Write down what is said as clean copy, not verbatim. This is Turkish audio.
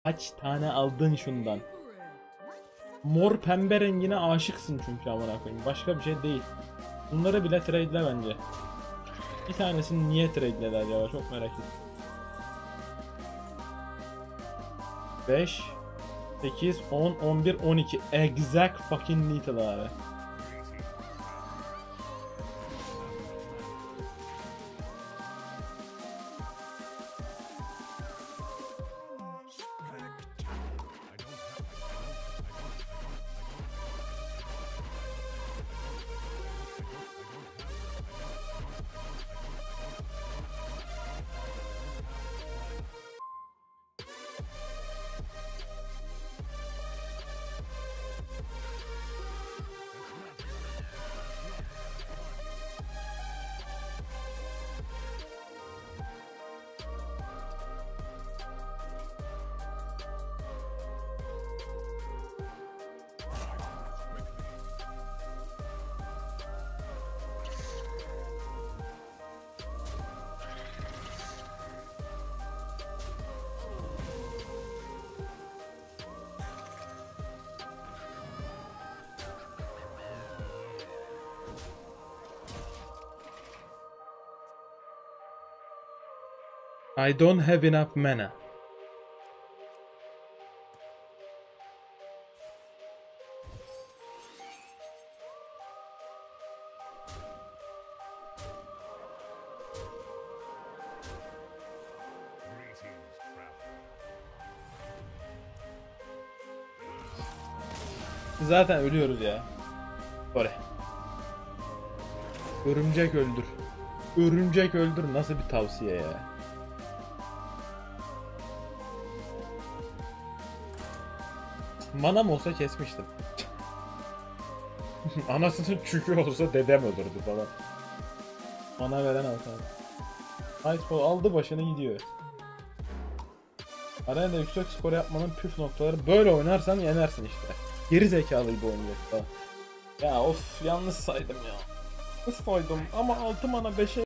Kaç tane aldın şundan? Mor pembe rengine aşıksın çünkü amına koyayım. Başka bir şey değil. Bunları bile trade'le bence. Bir tanesini niye trade'ledi acaba? Çok merak ettim. 5 8 10 11 12 exact fucking lethal abi. I don't have enough mana. Zaten ölüyoruz ya. Sorry. Örümcek öldür. Örümcek öldür nasıl bir tavsiye ya? Manam olsa kesmiştim. Anasının çükü olsa dedem olurdu falan. Mana veren altan. Iceball aldı başını gidiyor. Arenada yüksek skor yapmanın püf noktaları, böyle oynarsan yenersin işte. Geri zekalıydı oynayacak falan. Ya of, yanlış saydım ya. Nasıl saydım ama 6 mana 5'e